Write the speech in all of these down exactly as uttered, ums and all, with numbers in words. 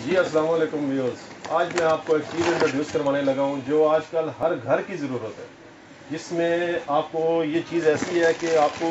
जी अस्सलाम वालेकुम व्यूअर्स। आज मैं आपको एक चीज़ इंट्रोड्यूस करवाने लगा हूँ जो आजकल हर घर की ज़रूरत है, जिसमें आपको ये चीज़ ऐसी है कि आपको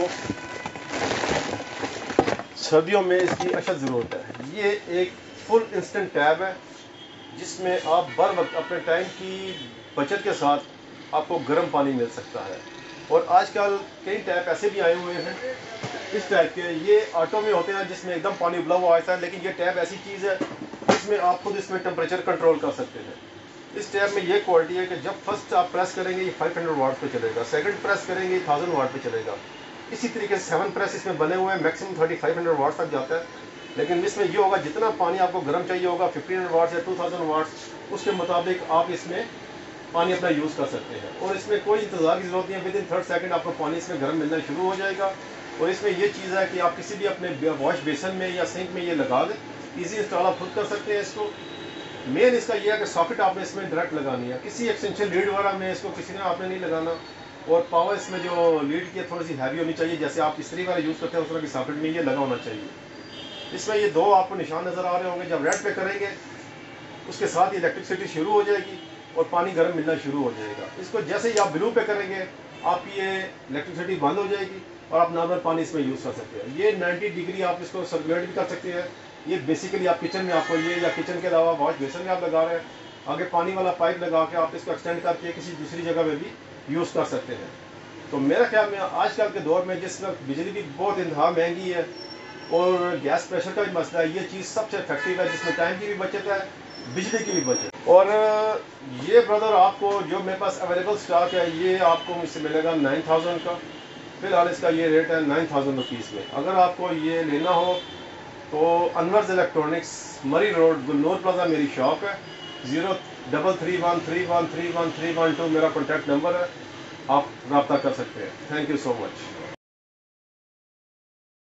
सर्दियों में इसकी अशद ज़रूरत है। ये एक फुल इंस्टेंट टैब है जिसमें आप बर वक्त अपने टाइम की बचत के साथ आपको गर्म पानी मिल सकता है। और आजकल कई टैप ऐसे भी आए हुए हैं इस टाइप के, ये ऑटो में होते हैं जिसमें एकदम पानी उबला हुआ आता है, लेकिन ये टैप ऐसी चीज़ है जिसमें आप खुद इसमें टेम्परेचर कंट्रोल कर सकते हैं। इस टैप में ये क्वालिटी है कि जब फर्स्ट आप प्रेस करेंगे ये पाँच सौ वाट पे चलेगा, सेकंड प्रेस करेंगे एक हज़ार वाट पे चलेगा। इसी तरीके से सेवन प्रेस इसमें बने हुए हैं, maximum thirty five hundred watt तक जाता है। लेकिन इसमें ये होगा जितना पानी आपको गर्म चाहिए होगा फिफ्टीन हंड्रेड वाट्स या टू थाउजेंड वाट्स, उसके मुताबिक आप इसमें पानी अपना यूज़ कर सकते हैं। और इसमें कोई इंतजार की जरूरत नहीं है, विद इन थर्ड सेकंड आपको पानी इसमें गर्म मिलना शुरू हो जाएगा। और इसमें ये चीज़ है कि आप किसी भी अपने वॉश बेसन में या सिंक में ये लगा दें, ईजी इंस्टॉल आप खुद कर सकते हैं इसको। मेन इसका ये है कि सॉकेट आपने इसमें डायरेक्ट लगानी है, किसी एक्सटेंशन लीड वगैरह में इसको किसी ने आपने नहीं लगाना। और पावर इसमें जो लीड की थोड़ी सी हैवी होनी चाहिए, जैसे आप इस्त्री वाला यूज़ करते हैं उस तरह की सॉकेट में ये लगा होना चाहिए। इसमें ये दो आपको निशान नज़र आ रहे होंगे, जब रेड पे करेंगे उसके साथ ही इलेक्ट्रिसिटी शुरू हो जाएगी और पानी गर्म मिलना शुरू हो जाएगा। इसको जैसे ही आप ब्लू पे करेंगे आप ये इलेक्ट्रिसिटी बंद हो जाएगी और आप नॉर्मल पानी इसमें यूज़ कर सकते हैं। ये नब्बे डिग्री आप इसको सर्कुलेट भी कर सकते हैं। ये बेसिकली आप किचन में आपको ये, या किचन के अलावा वॉश बेसन में आप लगा रहे हैं, आगे पानी वाला पाइप लगा के आप इसको एक्सटेंड करके किसी दूसरी जगह में भी यूज़ कर सकते हैं। तो मेरा ख्याल में आजकल के दौर में जिस वक्त बिजली भी बहुत इंतहा महंगी है और गैस प्रेशर का भी मसला है, ये चीज़ सबसे इफेक्टिव है, जिसमें टाइम की भी बचत है, बिजली की भी बचत। और ये ब्रदर आपको जो मेरे पास अवेलेबल स्टॉक है ये आपको मुझसे मिलेगा नाइन थाउजेंड का। फिलहाल इसका ये रेट है नाइन थाउजेंड रुपीज़ में। अगर आपको ये लेना हो तो Anwar's electronics, Murree road, Gulnoor plaza मेरी शॉप है। Zero double three one three one three one three one two मेरा कॉन्टैक्ट नंबर है, आप रब्ता कर सकते हैं। Thank you so much.